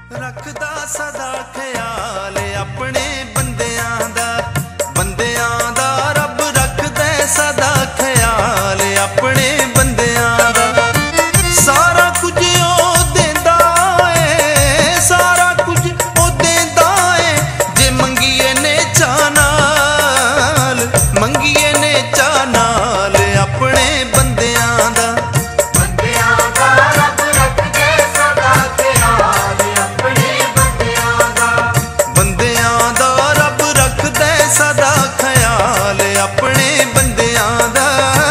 रखदा सदा ख्याल अपने बंदियां दा रब रखदे सदा ख्याल अपने बंदियां दा। सारा कुछ ओ देंदा है, सारा कुछ ओ देंदा है, जे मंगीए ने चा नाल, मंगीए ने चा नाल अपने बंदियां दा। सदा ख्याल अपने बंदियां दा।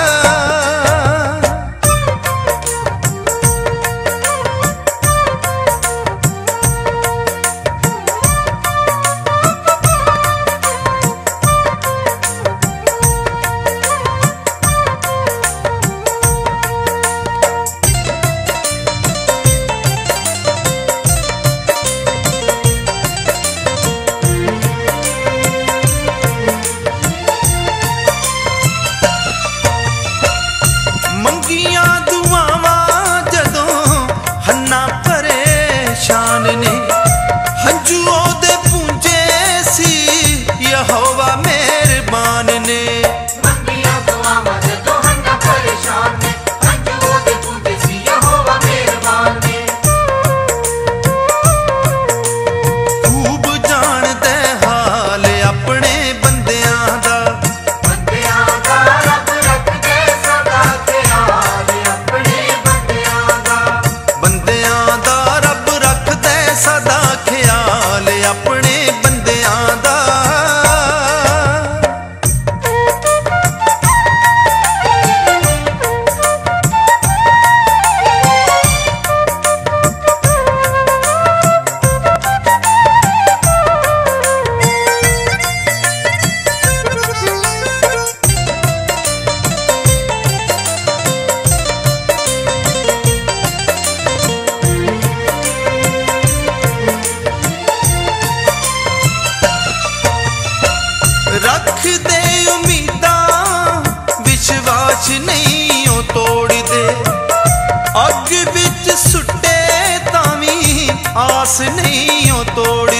मंगियां दुआवां जदों हन्ना परेशान ने, हंजू ओदे पूंजे सी यहोवा मेहरबान ने। मंगियां दुआवां जदों हन्ना परेशान ने, हंजू ओदे पूंजे सी यहोवा मेहरबान ने। खूब जानदे हाल अपने बंदियां दा, बंदियां दा रब रखदे सदा ख्याल अपने बंदियां दा। बंदियां दा रब रखदे सदा ख्याल अपने बंदियां दा। रख दे उम्मीदां विश्वास नहीं ओ तोड़ दे, अग विच सुट्टे तां वी आस नहीं ओ तोड़